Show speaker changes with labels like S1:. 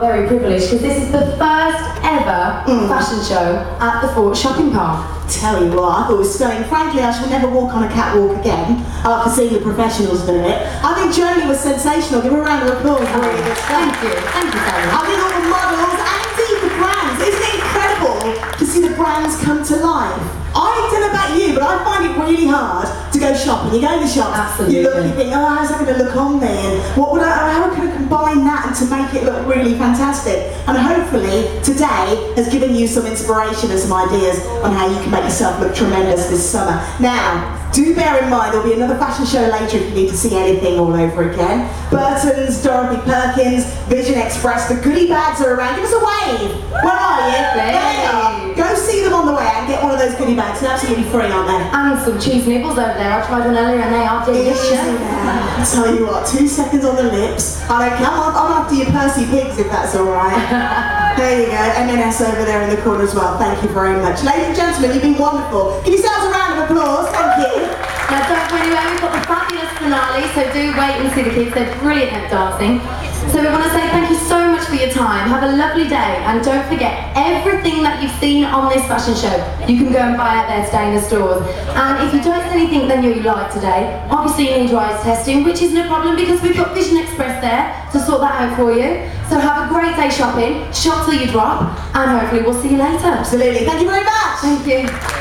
S1: very privileged because this is the first ever fashion show at the Fort Shopping Park.
S2: Tell you what, I thought it was stunning. Frankly, I shall never walk on a catwalk again after seeing the professionals do it. I think Jolie was sensational. Give her a round of applause.
S1: Thank you, Tammy.
S2: I think all the models and indeed the brands. Isn't it incredible to see the brands come to life? I don't know about you, but I find it really hard to go shopping. You go in the shops,
S1: Absolutely.
S2: you look, you think, oh, how's that going to look on me? And how can I combine that and to make it look really fantastic? And hopefully today has given you some inspiration and some ideas on how you can make yourself look tremendous this summer. Now, do bear in mind there'll be another fashion show later if you need to see anything all over again. Burton's, Dorothy Perkins, Vision Express, the goodie bags are around. Give us a wave. Where are you? There they are. Go see them on the way and get one of those goodie bags. They're absolutely free, aren't they?
S1: And some cheese nibbles over there. I tried one earlier and they are delicious.
S2: I tell you what, 2 seconds on the lips. I don't care. I'm after your Percy Pigs if that's alright. There you go. M&S over there in the corner as well. Thank you very much. Ladies and gentlemen, you've been wonderful. Give yourselves a round of applause. Thank you.
S1: Now don't go anywhere, we've got the fabulous finale, so do wait and see the kids, they're brilliant at dancing. So we want to say thank you so much for your time, have a lovely day, and don't forget, everything that you've seen on this fashion show, you can go and buy out there today in the stores. And if you don't see anything that you like today, obviously you need your eyes testing, which isn't a problem because we've got Vision Express there to sort that out for you. So have a great day shopping, shop till you drop, and hopefully we'll see you later.
S2: Absolutely, thank you very much.
S1: Thank you.